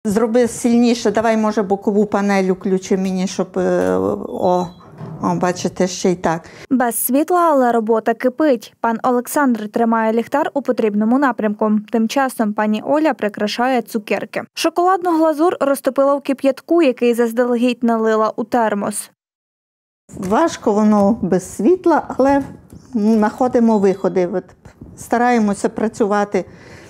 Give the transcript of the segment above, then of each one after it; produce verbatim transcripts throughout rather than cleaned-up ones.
Зроби сильніше, давай, може, бокову панель включи мені, щоб, о, о, бачите, ще й так. Без світла, але робота кипить. Пан Олександр тримає ліхтар у потрібному напрямку. Тим часом пані Оля прикрашає цукерки. Шоколадну глазур розтопила в кип'ятку, який заздалегідь налила у термос. Важко воно без світла, але знаходимо виходи. От стараємося працювати,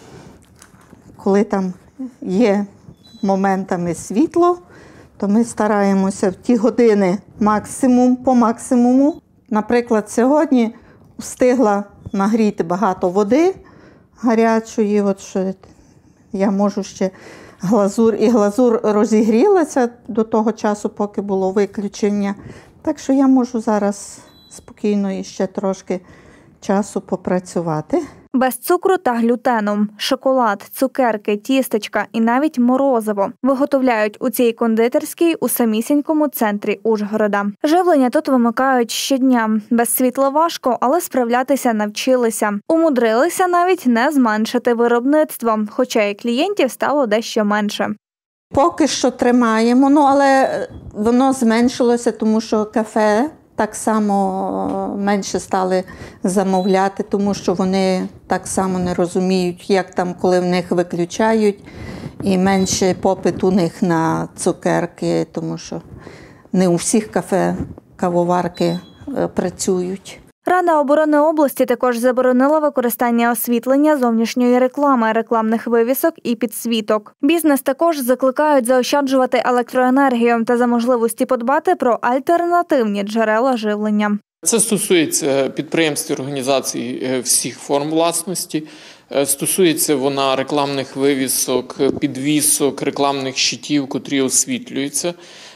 коли там є моментами світло, то ми стараємося в ті години максимум, по максимуму. Наприклад, сьогодні встигла нагріти багато води гарячої, от що я можу ще глазур, і глазур розігрілася до того часу, поки було виключення. Так що я можу зараз спокійно і ще трошки часу попрацювати. Без цукру та глютену. Шоколад, цукерки, тістечка і навіть морозиво виготовляють у цій кондитерській у самісінькому центрі Ужгорода. Живлення тут вимикають щодня. Без світла важко, але справлятися навчилися. Умудрилися навіть не зменшити виробництво, хоча і клієнтів стало дещо менше. Поки що тримаємо, ну, але воно зменшилося, тому що кафе так само менше стали замовляти, тому що вони так само не розуміють, як там, коли в них виключають, і менше попит у них на цукерки, тому що не у всіх кафе кавоварки працюють. Рада оборони області також заборонила використання освітлення, зовнішньої реклами, рекламних вивісок і підсвіток. Бізнес також закликають заощаджувати електроенергію та за можливості подбати про альтернативні джерела живлення. Це стосується підприємств і організацій всіх форм власності. Стосується вона рекламних вивісок, підвісок, рекламних щитів, котрі освітлюються.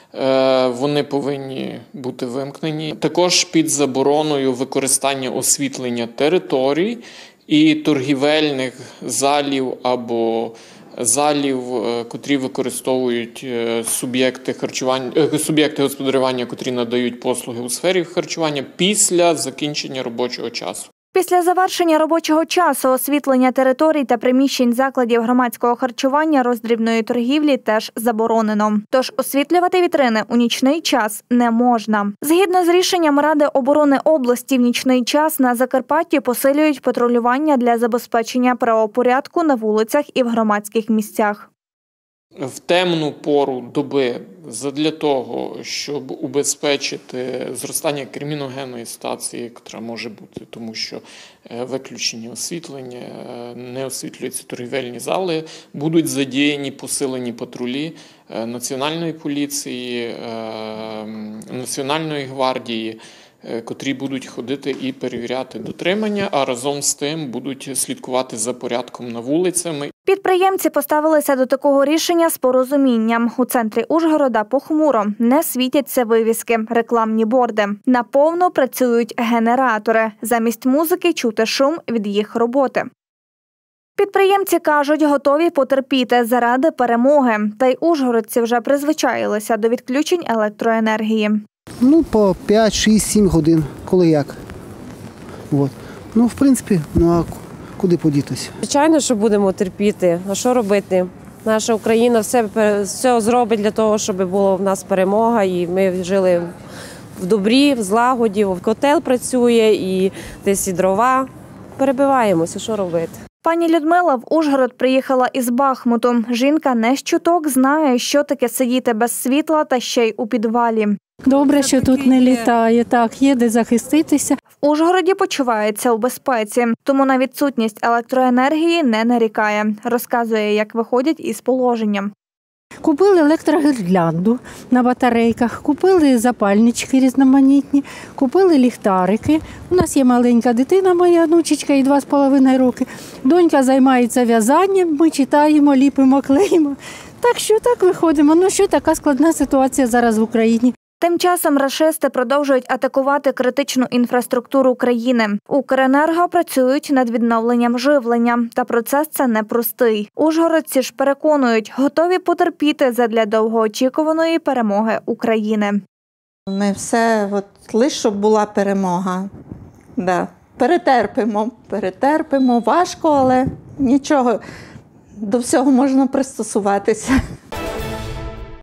Вони повинні бути вимкнені. Також під забороною використання освітлення територій і торгівельних залів або залів, котрі використовують суб'єкти харчування, суб'єкти господарювання, котрі надають послуги у сфері харчування після закінчення робочого часу. Після завершення робочого часу освітлення територій та приміщень закладів громадського харчування роздрібної торгівлі теж заборонено. Тож освітлювати вітрини у нічний час не можна. Згідно з рішенням Ради оборони області, в нічний час на Закарпатті посилюють патрулювання для забезпечення правопорядку на вулицях і в громадських місцях. В темну пору доби задля того, щоб убезпечити зростання криміногенної ситуації, яка може бути, тому що виключені освітлення, не освітлюються торгівельні зали, будуть задіяні посилені патрулі Національної поліції, Національної гвардії, котрі будуть ходити і перевіряти дотримання, а разом з тим будуть слідкувати за порядком на вулицями. Підприємці поставилися до такого рішення з порозумінням. У центрі Ужгорода похмуро, не світяться вивіски, рекламні борди. Наповно працюють генератори. Замість музики чути шум від їх роботи. Підприємці кажуть, готові потерпіти заради перемоги. Та й ужгородці вже призвичаїлися до відключень електроенергії. Ну, по п'ять, шість, сім годин, коли як. От. Ну, в принципі, ну а куди подітися? Звичайно, що будемо терпіти. А що робити? Наша Україна все, все зробить для того, щоб була в нас перемога, і ми жили в добрі, в злагоді. Котел працює, і десь і дрова. Перебиваємося, що робити? Пані Людмила в Ужгород приїхала із Бахмуту. Жінка не з чуток знає, що таке сидіти без світла та ще й у підвалі. Добре, що тут не літає. Так, є де захиститися. В Ужгороді почувається у безпеці, тому на відсутність електроенергії не нарікає. Розказує, як виходять із положення. Купили електрогірлянду на батарейках, купили запальнички різноманітні, купили ліхтарики. У нас є маленька дитина, моя внучечка, їй два з половиною роки. Донька займається в'язанням, ми читаємо, ліпимо, клеїмо. Так що так виходимо. Ну що така складна ситуація зараз в Україні. Тим часом рашисти продовжують атакувати критичну інфраструктуру країни. Укренерго працюють над відновленням живлення. Та процес це непростий. Ужгородці ж переконують, готові потерпіти задля довгоочікуваної перемоги України. Ми все, от, лише щоб була перемога. Да. Перетерпимо, перетерпимо. Важко, але нічого, до всього можна пристосуватися.